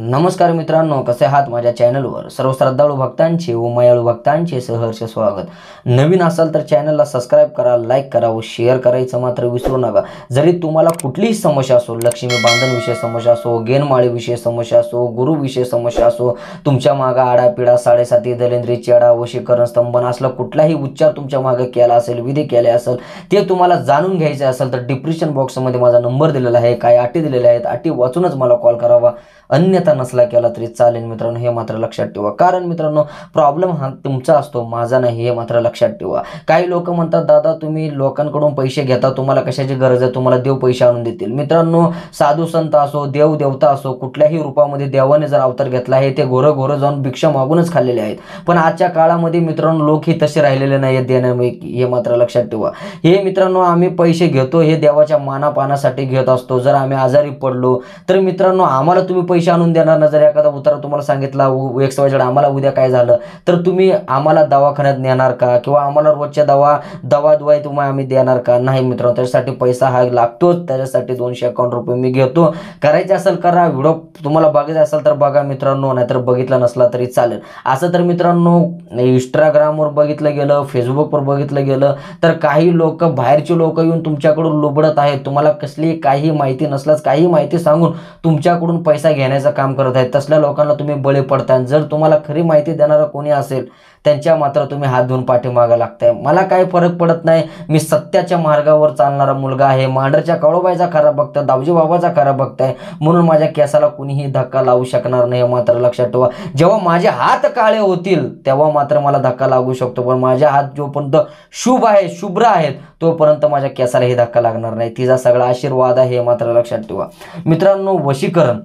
नमस्कार मित्रांनो, कसे आहात? माझ्या चॅनलवर सर्व श्रद्धाळू भक्तांचे व मायाळू भक्तांचे सहर्ष स्वागत। नवीन असाल तर चॅनलला सबस्क्राइब करा, लाईक करा व शेअर करायचं मात्र विसरू नका। जरी तुम्हाला कुठलीही समस्या असो, लक्ष्मी बांधन विषय समस्या असो, गेनमाळी विषय समस्या असो, गुरु विषय समस्या असो, तुमच्या मागे आडापिडा, साडेसाती, दलेंद्री, चेडा, वशीकरण, स्तंभन असला कुठलाही उच्चार तुमच्या मागे केला असेल, विधी केले असेल, ते तुम्हाला जाणून घ्यायचे असेल तर डिस्क्रिप्शन बॉक्समध्ये माझा नंबर दिलेला आहे। काय अटी दिलेल्या आहेत, अटी वाचूनच मला कॉल करावा, अन्यथा नसला केला तरी चालेल मित्रांनो, हे मात्र लक्षात ठेवा। कारण मित्रांनो, प्रॉब्लेम हा तुमचा असतो, माझा नाही, हे मात्र लक्षात ठेवा। काही लोक म्हणतात, दादा तुम्ही लोकांकडून पैसे घेता, तुम्हाला कशाची गरज आहे, तुम्हाला देव पैसे आणून देतील। मित्रांनो, साधू संत असो, देव देवता असो, कुठल्याही रूपामध्ये देवाने जर अवतार घेतला आहे, ते घोरं जाऊन भिक्षा मागूनच खाल्लेले आहेत। पण आजच्या काळामध्ये मित्रांनो, लोक ही तसे राहिलेले नाहीत देण्यापैकी, हे मात्र लक्षात ठेवा। हे मित्रांनो, आम्ही पैसे घेतो हे देवाच्या मानापानासाठी घेत असतो। जर आम्ही आजारी पडलो तर मित्रांनो, आम्हाला तुम्ही पैसे आणून देणार ना? जर एखादा उतारा तुम्हाला सांगितला XYZ, आम्हाला उद्या काय झालं तर तुम्ही आम्हाला दवाखान्यात नेणार का? किंवा आम्हाला रोजच्या दवा तुम्हाला आम्ही देणार का? नाही मित्रांनो, त्याच्यासाठी पैसा हा लागतोच। त्याच्यासाठी 251 रुपये मी घेतो। करायचे असेल करा, व्हिडिओ तुम्हाला बघायचा असेल तर बघा मित्रांनो, नाहीतर बघितला नसला तरी चालेल। असं तर मित्रांनो, इंस्टाग्रामवर बघितलं गेलं, फेसबुकवर बघितलं गेलं तर काही लोक, बाहेरचे लोक येऊन तुमच्याकडून लुबडत आहेत। तुम्हाला कसली काही माहिती नसल्यास काही माहिती सांगून तुमच्याकडून पैसा घेण्याचं काम करत आहेत। तसल्या लोकांना तुम्ही बळी पडताय। जर तुम्हाला खरी माहिती देणारा कोणी असेल, त्यांच्या मात्र तुम्ही हात धुवून पाठीमागे लागताय। मला काही फरक पडत नाही, मी सत्याच्या मार्गावर चालणारा मुलगा आहे। मांडरच्या कळोबाईचा खरा भक्त, दावजी बाबाचा खरा भक्त आहे, म्हणून माझ्या केसाला कुणीही धक्का लावू शकणार नाही, हे मात्र लक्षात ठेवा। जेव्हा माझे हात काळे होतील तेव्हा मात्र मला धक्का लागू शकतो, पण माझे हात जोपर्यंत शुभ आहे, शुभ्र आहेत, तोपर्यंत माझ्या केसालाही धक्का लागणार नाही। तिचा सगळा आशीर्वाद आहे, हे मात्र लक्षात ठेवा। मित्रांनो, वशीकरण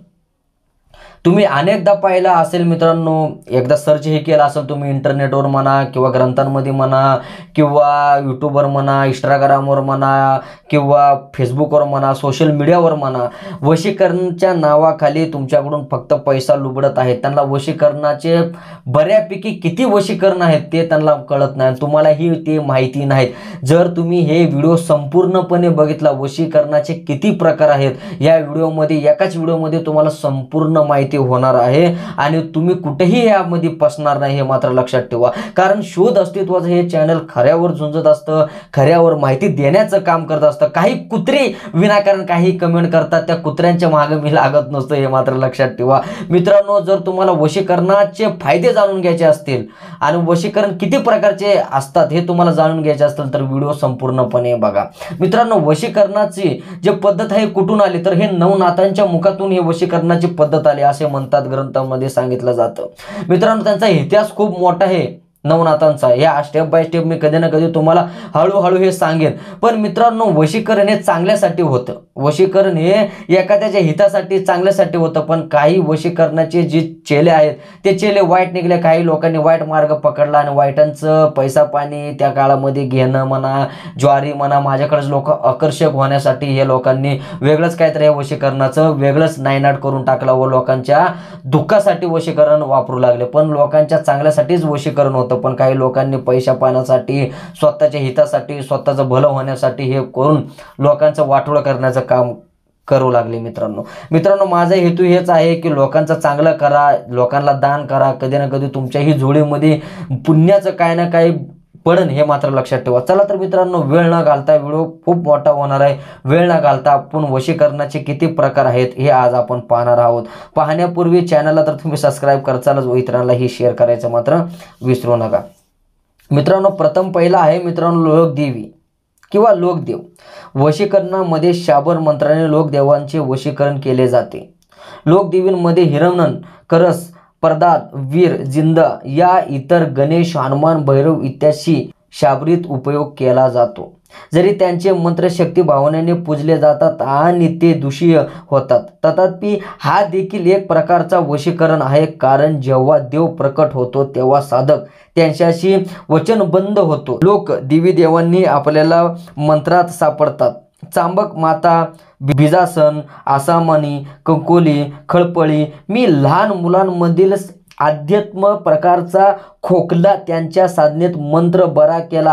तुम्ही अनेकदा पाहिला असेल मित्रांनो, एकदा सर्च हे केलं असेल तुम्ही इंटरनेटवर म्हणा, किंवा ग्रंथांमध्ये म्हणा, किंवा यूट्यूबवर म्हणा, इंस्टाग्रामवर म्हणा, किंवा फेसबुकवर म्हणा, सोशल मीडियावर म्हणा, वशीकरणाच्या नावाखाली तुमच्याकडून फक्त पैसा लुबडत आहेत। त्यांना वशीकरणाचे बऱ्यापैकी किती वशीकरण आहेत ते त्यांना कळत नाही, तुम्हाला ही ते माहिती नाहीत। जर तुम्ही हे व्हिडिओ संपूर्णपणे बघितला, वशीकरणाचे किती प्रकार आहेत या व्हिडिओमध्ये, एकाच व्हिडिओमध्ये तुम्हाला संपूर्ण माहिती होणार आहे आणि तुम्ही कुठेही यामध्ये फसणार नाही, हे मात्र लक्षात ठेवा। कारण शोध अस्तित्वाचं हे चॅनल खऱ्यावर झुंजत असतं, खऱ्यावर माहिती देण्याचं काम करत असतं। काही कुत्री विनाकारण काही कमेंट करतात, त्या कुत्र्यांच्या मागे मी लागत नसतो, हे मात्र लक्षात ठेवा। मित्रांनो, जर तुम्हाला वशीकरणाचे फायदे जाणून घ्यायचे असतील आणि वशीकरण किती प्रकारचे असतात हे तुम्हाला जाणून घ्यायचे असतील तर व्हिडिओ संपूर्णपणे बघा। मित्रांनो, वशीकरणाची जे पद्धत आहे कुठून आली तर हे नवनाथांच्या मुखातून हे वशीकरणाची पद्धत आली असे म्हणतात, ग्रंथामध्ये सांगितलं जातं। मित्रांनो, त्यांचा इतिहास खूप मोठा आहे नवनाथांचा, या स्टेप बाय स्टेप मी कधी ना कधी तुम्हाला हळूहळू हे सांगेन। पण मित्रांनो, वशीकरण हे चांगल्यासाठी होतं, वशीकरण हे एखाद्याच्या हितासाठी चांगल्यासाठी होतं। पण काही वशीकरणाचे जे चेले आहेत ते चेले वाईट निघले, काही लोकांनी वाईट मार्ग पकडला आणि वाईटांचं पैसा पाणी त्या काळामध्ये घेणं म्हणा, ज्वारी म्हणा, माझ्याकडेच लोक आकर्षक होण्यासाठी हे लोकांनी वेगळंच काहीतरी वशीकरणाचं वेगळंच नायनाट करून टाकलं व लोकांच्या दुःखासाठी वशीकरण वापरू लागले। पण लोकांच्या चांगल्यासाठीच वशीकरण होतं, पण काही लोकांनी पैसा पाण्यासाठी, स्वतःच्या हितासाठी, स्वतःचं भलं होण्यासाठी हे करून लोकांचं वाटोळं करण्याचं काम करू लागले। मित्रांनो, माझा हेतू हेच आहे की लोकांचं चांगलं करा, लोकांना दान करा, कधी ना कधी तुमच्याही जोडीमध्ये पुण्याचं काही ना काही पडन, हे मात्र लक्षात ठेवा। चला तर मित्रांनो, वेळ न घालता, व्हिडिओ खूप मोठा होणार आहे, वेळ न घालता आपण वशीकरणाचे किती प्रकार आहेत हे आज आपण पाहणार आहोत। पाहण्यापूर्वी चॅनलला तर तुम्ही सबस्क्राईब करचालच व इतरांनाही शेअर करायचं मात्र विसरू नका। मित्रांनो, प्रथम पहिला आहे मित्रांनो, लोकदेवी किंवा लोकदेव। वशीकरणामध्ये शाबर मंत्राने लोकदेवांचे वशीकरण केले जाते। लोकदेवींमध्ये हिरमन, करस, प्रदात, वीर, जिंदा या इतर गणेश, हनुमान, भैरव इत्यादी शाबरीत उपयोग केला जातो। जरी त्यांचे मंत्र शक्ती भावनेने पूजले जातात आणि ते दूषीय होतात, तथापि हा देखील एक प्रकारचा वशीकरण आहे। कारण जेव्हा देव प्रकट होतो तेव्हा साधक त्यांच्याशी वचनबद्ध होतो। लोक देवी देवांनी आपल्याला मंत्रात सापडतात। चांबक माता, बिजासन, आसामनी, कंकोली, खळपळी, मी लहान मुलांमधील अध्यात्म प्रकारचा खोकला त्यांच्या साधनेत मंत्र बरा केला आहे।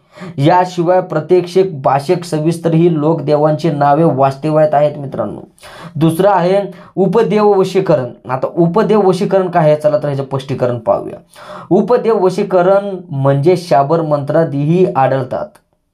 याशिवाय प्रत्यक्षिक भाषिक सविस्तर ही लोक देवांची नावे वास्तवात आहेत मित्रांनो। दुसरं आहे उपदेव वशीकरण। आता उपदेव वशीकरण काय आहे, चला तर ह्याचं स्पष्टीकरण पाहूया। उपदेव वशीकरण म्हणजे शाबर मंत्रातही आढळतात।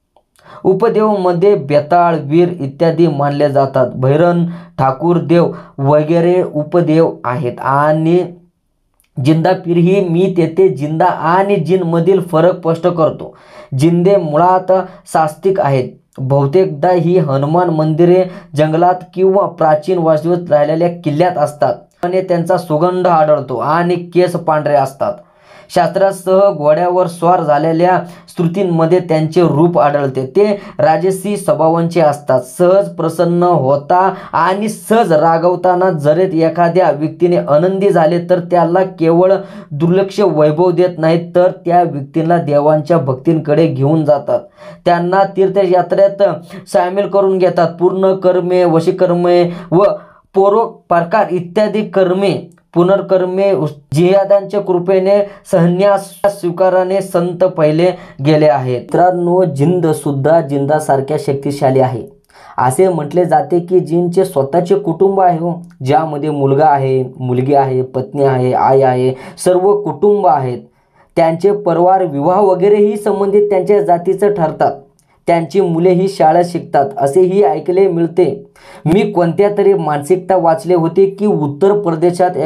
उपदेव मध्ये बेताळ, वीर इत्यादी मानले जातात। भैरन, ठाकूर देव वगैरे उपदेव आहेत। आणि जिंदा पीर ही मी तेथे जिंदा आणि जिन मधील फरक स्पष्ट करतो। जिंदे मुळात सास्तिक आहेत। बहुतेकदा ही हनुमान मंदिरे जंगलात किंवा प्राचीन वास्तव्यात राहिलेल्या किल्ल्यात असतात आणि त्यांचा सुगंध आढळतो आणि केस पांढरे असतात। शास्त्रासह घोड्यावर स्वार झालेल्या स्तुतींमध्ये त्यांचे रूप आढळते। ते राजसी स्वभावांचे असतात। सहज प्रसन्न होता आणि सहज रागवताना जर एखाद्या व्यक्तीने आनंदी झाले तर त्याला केवळ दुर्लक्ष वैभव देत नाहीत, तर त्या व्यक्तीला देवांच्या भक्तींकडे घेऊन जातात। त्यांना तीर्थयात्रेत सामील करून घेतात। पूर्ण कर्मे, वशीकर्मे व परोपकार इत्यादी कर्मे, पुनर्कर्मे जिहादांच्या कृपेने संन्यास स्वीकाराने संत पहिले गेले आहेत। मित्रांनो, जिंद सुद्धा जिंदासारख्या शक्तिशाली आहे। असे म्हटले जाते की जिनचे स्वतःचे कुटुंब आहे, ज्यामध्ये मुलगा आहे, मुलगी आहे, पत्नी आहे, आई आहे, सर्व कुटुंब आहेत। त्यांचे परिवार, विवाह वगैरेही संबंधित त्यांच्या जातीचं ठरतात। त्यांची मुले ही शाळा शिकतात असेही ऐकले मिळते। मी कोणत्या तरी मानसिकता वाचले होते की उत्तर प्रदेशात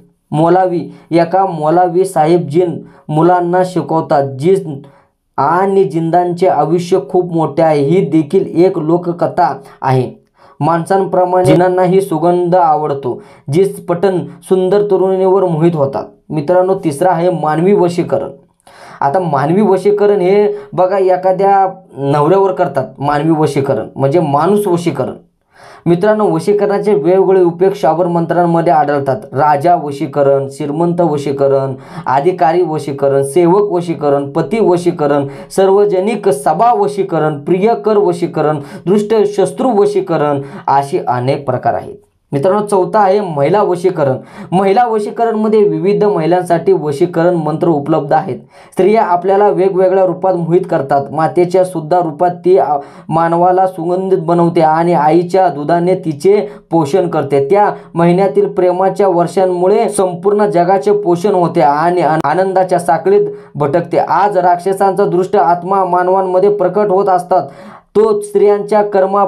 एका मौलवी साहेब जिन मुलांना शिकवतात। जिन आणि जिंदांचे आयुष्य खूप मोठे आहे। ही देखील एक लोककथा आहे। माणसांप्रमाणे जिनांनाही सुगंध आवडतो। जिस पटन सुंदर तरुणीवर मोहित होतात। मित्रांनो, तिसरा आहे मानवी वशीकरण। आता मानवी वशीकरण हे बघा एखाद्या नवऱ्यावर करतात। मानवी वशीकरण म्हणजे माणूस वशीकरण। मित्रांनो, वशीकरणाचे वेगवेगळे उपयोग शाबर मंत्रांमध्ये आढळतात। राजा वशीकरण, श्रीमंत वशीकरण, अधिकारी वशीकरण, सेवक वशीकरण, पती वशीकरण, सार्वजनिक सभा वशीकरण, प्रियकर वशीकरण, दुष्ट शत्रू वशीकरण असे अनेक प्रकार आहेत। मित्रांनो, चौथा आहे महिला वशीकरण। महिला वशीकरण मध्ये विविध महिलांसाठी वशीकरण मंत्र उपलब्ध आहेत। स्त्रिया आपल्याला वेगवेगळ्या रूपात मोहित करतात। मातेच्या सुद्धा रूपात ती मानवाला सुगंधित बनवते आणि आईच्या दुधाने तिचे पोषण करते। त्या महिन्यातील प्रेमाच्या वर्षांमुळे संपूर्ण जगाचे पोषण होते आणि आनंदाच्या साखळीत भटकते। आज राक्षसांचा दृष्ट आत्मा मानवांमध्ये प्रकट होत असतात। तो स्त्रियांच्या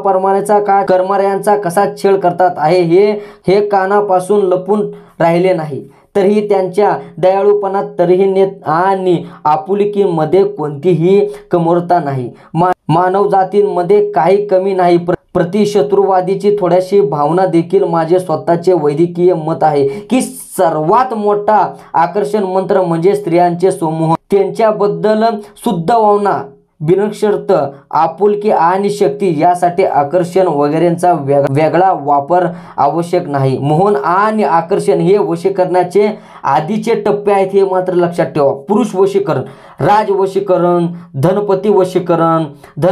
कर्मऱ्यांचा कसा छळ करतात आहे हे कानापासून लपून राहिले नाही। तरीही त्यांच्या दयाळूपणात तरीही आणि आपुलकीमध्ये कोणतीही कमतरता नाही। मानवजातीमध्ये काही कमी नाही। प्रतिशत्रुवादीची थोडीशी भावना देखील माझे स्वतःचे वैद्यकीय मत आहे की सर्वात मोठा आकर्षण मंत्र म्हणजे स्त्रियांचे समूह। त्यांच्याबद्दल शुद्ध भावना, बिनशर्त आपुलकी आणि शक्ती यासाठी आकर्षण वगैरेंचा वेगळा वापर आवश्यक नाही। मोहन आणि आकर्षण हे वशीकरणाचे आधीचे टप्पे आहेत, हे मात्र लक्षात ठेवा। पुरुष वशीकरण, राज वशीकरण, धनपती वशीकरण,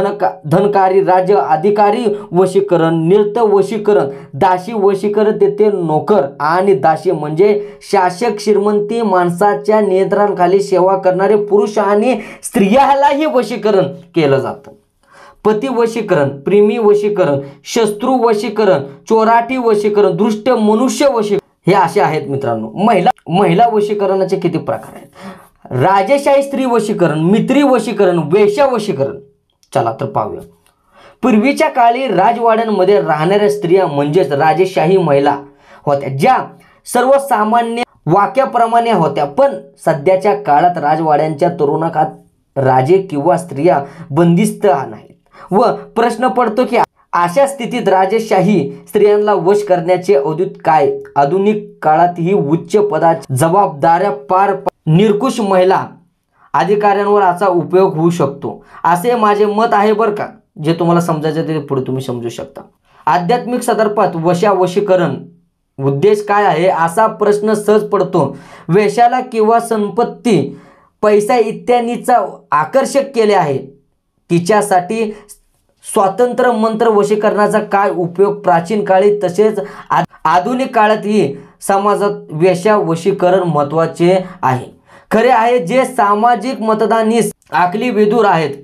धनकारी राज्य अधिकारी वशीकरण, निर्त वशीकरण, दासी वशीकरण, तेथे नोकर आणि दासी म्हणजे शासक, श्रीमंती माणसाच्या नियंत्रणाखाली सेवा करणारे पुरुष आणि स्त्रियालाही वशीकरण केलं जातं। पती वशीकरण, प्रेमी वशीकरण, शत्रू वशीकरण, चोराठी वशीकरण, दुष्ट मनुष्य वशीकरण हे असे आहेत। मित्रांनो, महिला वशीकरणाचे किती प्रकार आहेत? राजेशाही स्त्री वशीकरण, मित्री वशीकरण, वेश्या वशीकरण। चला तर पाहूया। पूर्वीच्या काळी राजवाड्यांमध्ये राहणाऱ्या स्त्रिया म्हणजेच राजेशाही महिला होत्या, ज्या सर्वसामान्य वाक्याप्रमाणे होत्या। पण सध्याच्या काळात राजवाड्यांच्या तुरुंगात राजे किंवा स्त्रिया बंदिस्त नाहीत व प्रश्न पडतो की अशा स्थितीत राजेशाही स्त्रियांना वश करण्याचे अवधूत काय? आधुनिक काळात ही उच्च पदाच्या जबाबदाऱ्या पार निरकुश महिला अधिकाऱ्यांवर याचा उपयोग होऊ शकतो असे माझे मत आहे बरं का। जे तुम्हाला समजायचं ते पुढे तुम्ही समजू शकता। आध्यात्मिक संदर्भात वशीकरण उद्देश काय आहे असा प्रश्न सहज पडतो। वेश्याला किंवा संपत्ती, पैसा इत्यादीचा आकर्षक केले आहे, तिच्यासाठी स्वतंत्र मंत्र वशीकरणाचा काय उपयोग? प्राचीन काळी तसेच आधुनिक काळातही समाजात वेश्या वशीकरण महत्त्वाचे आहे। खरे आहे जे सामाजिक मतदानीस आकली विदूर आहेत किंवा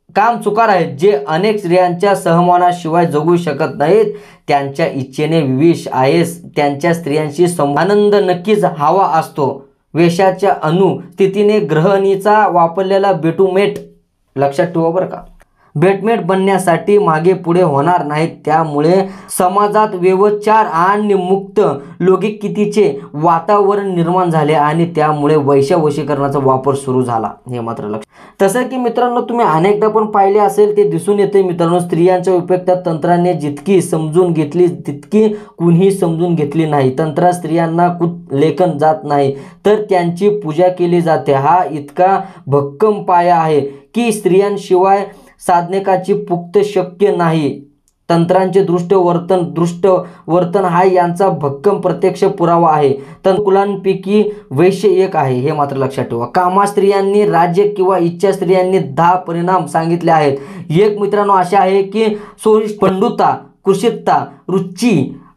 काम चुकार आहेत जे अनेक स्त्रियांच्या सहमानाशिवाय जगू शकत नाहीत, त्यांच्या इच्छेने विष आहेस, त्यांच्या स्त्रियांशी आनंद नक्कीच हवा असतो, वेशाच्या अनुस्थितीने गृहिणीचा वापरलेला बेटूमेट लक्षात ठेवा बरं का, बेटमेट बनण्यासाठी मागे पुढे होणार नाहीत, त्यामुळे समाजात व्यवचार आणि मुक्त लौकिकतेचे वातावरण निर्माण झाले आणि त्यामुळे वशीकरणाचा वापर सुरू झाला, हे मात्र लक्ष. तसं की मित्रांनो तुम्ही अनेकदा पण पाहिले असेल, ते दिसून येते मित्रांनो, स्त्रियांच्या उपयुक्त तंत्राने जितकी समजून घेतली तितकी कुणीही समजून घेतली नाही. तंत्रात स्त्रियांना लेखन जात नाही तर त्यांची पूजा केली जाते. हा इतका भक्कम पाया आहे की स्त्रियांशिवाय साधनेकाची पुक्त शक्य नाही. तंत्रांचे दृष्ट वर्तन हा यांचा भक्कम प्रत्यक्ष पुरावा आहे. तंत्रकुलांपैकी वैश्य एक आहे, हे मात्र लक्षात ठेवा. कामा स्त्रियांनी, राज्य किंवा इच्छा स्त्रियांनी 10 परिणाम सांगितले आहेत. एक मित्रांनो असे आहे की पंडुता, कुशितता, रुची,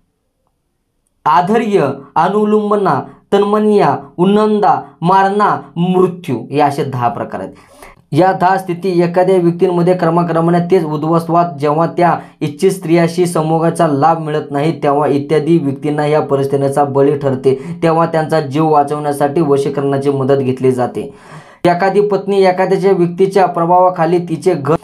आधर्य, अनुलंबना, तन्मनिया, उन्नंदा, मारणा, मृत्यू, हे असे 10 प्रकार आहेत. या 10 स्थिती एखाद्या व्यक्तींमध्ये क्रमाक्रमाने तेच उद्भवतात जेव्हा त्या इच्छित स्त्रियाशी संभोगाचा लाभ मिळत नाही, तेव्हा इत्यादी व्यक्तींना या परिस्थितीचा बळी ठरते, तेव्हा त्यांचा जीव वाचवण्यासाठी वशीकरणाची मदत घेतली जाते. एखादी पत्नी एखाद्याच्या व्यक्तीच्या प्रभावाखाली तिचे घर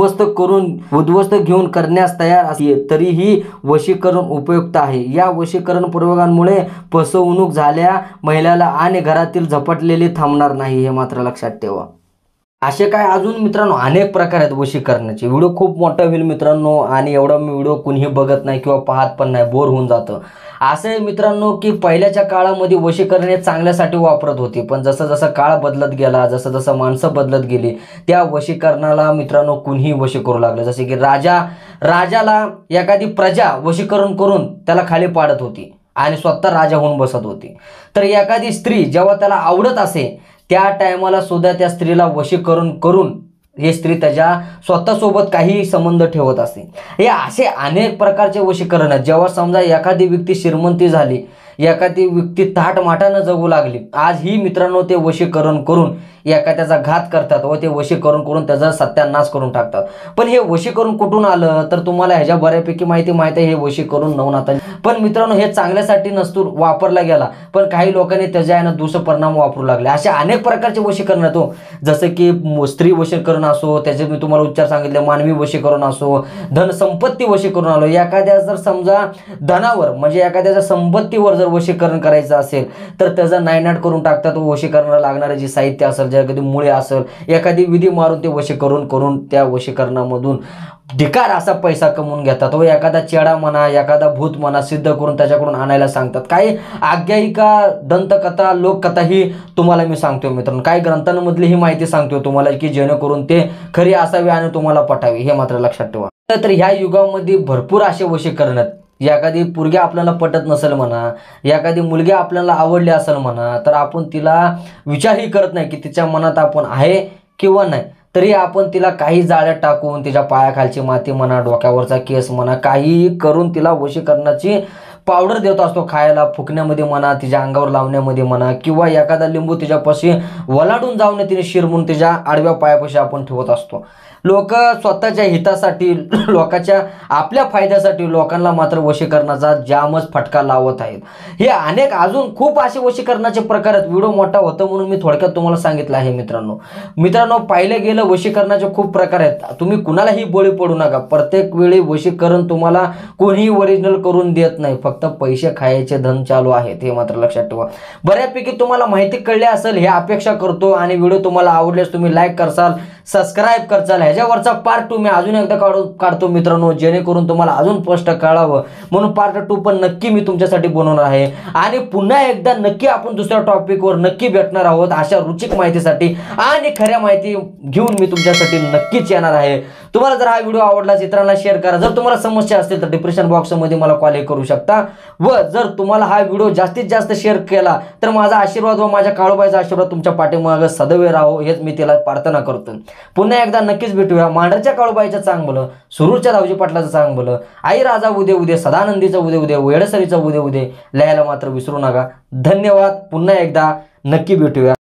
उद्ध्वस्त घेऊन करण्यास तयार असते, तरीही वशीकरण उपयुक्त आहे. या वशीकरण प्रयोगांमुळे फसवणूक झाल्या महिलेला आणि घरातील झपटलेले थांबणार नाही, हे मात्र लक्षात ठेवा. असे काय अजून मित्रांनो अनेक प्रकार आहेत वशीकरणाचे. व्हिडिओ खूप मोठा होईल मित्रांनो आणि एवढा मी व्हिडिओ कुणीही बघत नाही किंवा पाहत पण नाही, बोर होऊन जातं. असं आहे मित्रांनो की पहिल्याच्या काळामध्ये वशीकरण हे चांगल्यासाठी वापरत होते, पण जसं जसं काळ बदलत गेला, जसं जसं माणसं बदलत गेली, त्या वशीकरणाला मित्रांनो कुणीही वशी करू लागलं. जसे की राजाला एखादी प्रजा वशीकरण करून त्याला खाली पाडत होती आणि स्वतः राजा होऊन बसत होती. तर एखादी स्त्री जेव्हा त्याला आवडत असे त्या टायमाला सुद्धा त्या स्त्रीला वशीकरण करून ही स्त्री त्याच्या स्वतःसोबत काही संबंध ठेवत असते. हे असे अनेक प्रकारचे वशीकरण आहेत. जेव्हा समजा एखादी व्यक्ती श्रीमंती झाली, एखादी व्यक्ती थाटमाटानं जगू लागली, आज ही मित्रांनो ते वशीकरण करून एखाद्याचा घात करतात व ते वशीकरण करून त्याचा सत्यानाश करून टाकतात. पण हे वशीकरण कुठून आलं तर तुम्हाला ह्याच्या बऱ्यापैकी माहिती आहे. हे वशीकरण नवनाथांनी, पण मित्रांनो हे चांगल्यासाठी नसतो वापरला गेला, पण काही लोकांनी त्याच्या दुष्परिणाम वापरू लागले. अशा अनेक प्रकारचे वशीकरण आहेत. जसं की स्त्री वशीकरण असो, त्याचे मी तुम्हाला उच्चार सांगितले, मानवी वशीकरण असो, धन संपत्ती वशीकरण आलो. एखाद्या जर समजा धनावर म्हणजे एखाद्याच्या संपत्तीवर जर वशीकरण करायचं असेल तर त्याचा नायनाट करून टाकतात. वशीकरणाला लागणारे जे साहित्य असेल, जे एखादी मुळे असेल, एखादी विधी मारून ते वशीकरण करून त्या वशीकरणामधून ढिकार असा पैसा कमवून घेतात. व एखादा चेडा म्हणा, एखादा भूत म्हणा सिद्ध करून त्याच्याकडून आणायला सांगतात. काही आख्यायिका, दंतकथा, लोककथा ही तुम्हाला मी सांगतो मित्रांनो, काही ग्रंथांमधली ही माहिती सांगतो तुम्हाला की जेणेकरून ते खरी असावी आणि तुम्हाला पटावी, हे मात्र लक्षात ठेवा. तर ह्या युगामध्ये भरपूर असे वशीकरण आहेत. एखादी पोरगी आपल्याला पटत नसेल म्हणा, एखादी मुलगी आपल्याला आवडली असेल म्हणा, तर आपण तिला विचारही करत नाही की तिच्या मनात आपण आहे किंवा नाही, तरी आपण तिला काही जाळ्यात टाकून तिच्या पायाखालची माती म्हणा, डोक्यावरचा केस म्हणा, काही करून तिला वशीकरणाची पावडर देत असतो खायला, फुकण्यामध्ये म्हणा, तिच्या अंगावर लावण्यामध्ये म्हणा, किंवा एखादा लिंबू तिच्यापाशी वलाडून जाऊन तिने शिरमून तिच्या आडव्या पायापाशी आपण ठेवत असतो. लोक स्वतःच्या हितासाठी, लोकांच्या आपल्या फायद्यासाठी लोकांना मात्र वशीकरणाचा जामच फटका लावत आहेत. हे अनेक अजून खूप असे वशीकरणाचे प्रकार आहेत. व्हिडिओ मोठा होता म्हणून मी थोडक्यात तुम्हाला सांगितलं आहे मित्रांनो पाहिलं गेलं वशीकरणाचे खूप प्रकार आहेत. तुम्ही कुणालाही बळी पडू नका. प्रत्येक वेळी वशीकरण तुम्हाला कोणीही ओरिजिनल करून देत नाही, फक्त पैसे खायचे धन चालू आहेत, हे मात्र लक्षात ठेवा. बऱ्यापैकी तुम्हाला माहिती कळली असेल हे अपेक्षा करतो आणि व्हिडिओ तुम्हाला आवडल्यास तुम्ही लाईक करसाल, सबस्क्राईब करसाल. ह्याच्यावरचा पार्ट 2 मी अजून एकदा काढतो मित्रांनो, जेणेकरून तुम्हाला अजून स्पष्ट कळावं, म्हणून पार्ट 2 पण नक्की मी तुमच्यासाठी बनवणार आहे. आणि पुन्हा एकदा नक्की आपण दुसऱ्या टॉपिकवर नक्की भेटणार आहोत अशा रुचिक माहितीसाठी आणि खऱ्या माहिती घेऊन मी तुमच्यासाठी नक्कीच येणार आहे. तुम्हाला जर हा व्हिडिओ आवडला इतरांना शेअर करा. जर तुम्हाला समस्या असतील तर डिस्क्रिप्शन बॉक्समध्ये मला कॉल करू शकता. व जर तुम्हाला हा व्हिडिओ जास्तीत जास्त शेअर केला तर माझा आशीर्वाद व माझ्या काळूबाईचा आशीर्वाद तुमच्या पाठीमागे सदैव राहो, हेच मी तिला प्रार्थना करतो. पुन्हा एकदा नक्कीच भेटूया. मांढरच्या काळूबाईचं चांग भलं, सुरूरच्या दावजी पाटलाचं चांग भलं, आई राजा उदे सदानंदीचं उदे वेडसरीचं उदे लिहायला मात्र विसरू नका. धन्यवाद. पुन्हा एकदा नक्की भेटूया.